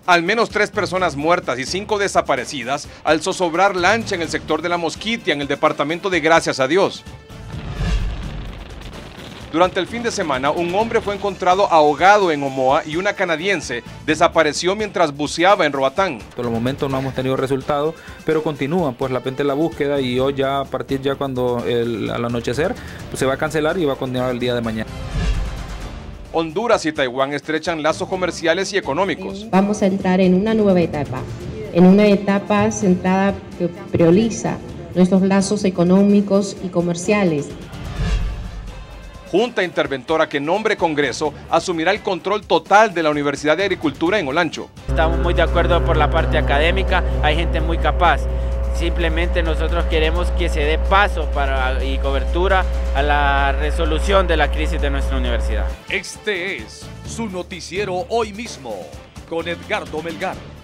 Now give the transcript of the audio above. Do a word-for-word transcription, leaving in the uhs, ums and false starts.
Al menos tres personas muertas y cinco desaparecidas al zozobrar lancha en el sector de La Mosquitia, en el departamento de Gracias a Dios. Durante el fin de semana, un hombre fue encontrado ahogado en Omoa y una canadiense desapareció mientras buceaba en Roatán. Por el momento no hemos tenido resultados, pero continúa pues la pente la búsqueda y hoy ya a partir ya cuando el, al anochecer pues se va a cancelar y va a continuar el día de mañana. Honduras y Taiwán estrechan lazos comerciales y económicos. Vamos a entrar en una nueva etapa, en una etapa centrada que prioriza nuestros lazos económicos y comerciales. Junta interventora que nombre Congreso asumirá el control total de la Universidad de Agricultura en Olancho. Estamos muy de acuerdo por la parte académica, hay gente muy capaz. Simplemente nosotros queremos que se dé paso para, y cobertura a la resolución de la crisis de nuestra universidad. Este es su noticiero Hoy Mismo con Edgardo Melgar.